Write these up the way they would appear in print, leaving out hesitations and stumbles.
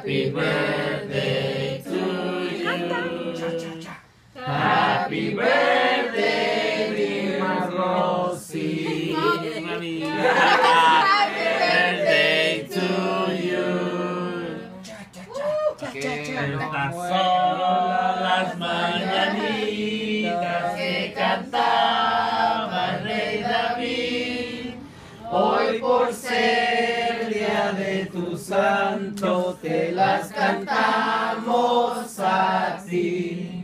Happy birthday to you. Happy birthday, dear Rosie. Happy birthday to you. Estas son las mañanitas que cantaba el rey David. Hoy por ser día de tu santo te las cantamos a ti.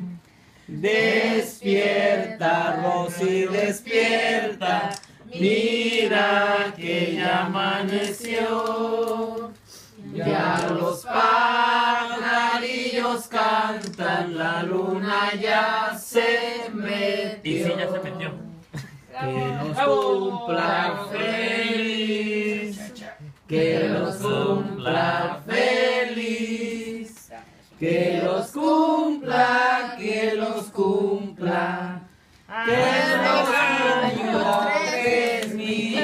Despierta, Rosy, despierta, mira que ya amaneció. Ya los pajarillos cantan, la luna ya se metió. Y sí, ya se metió. Que nos cumpla feliz, que los cumpla feliz, que los cumpla, que los cumpla, que nos ayudes, mi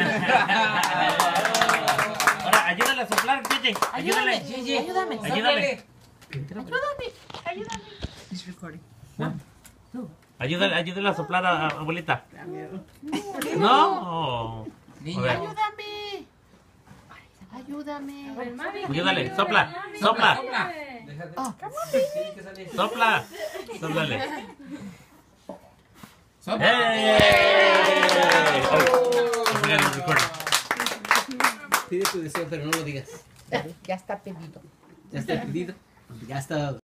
Ahora, ayúdale a soplar, Gigi. Ayúdale. Ayúdame. Ayúdale. It's recording. Ayúdale a soplar a abuelita. No. A ver. Ayúdame. Ayúdale, sopla. Sopla. Sopla. Sóplale. Pide tu deseo, pero no lo digas. Ya está pedido. Ya está pedido. Ya está.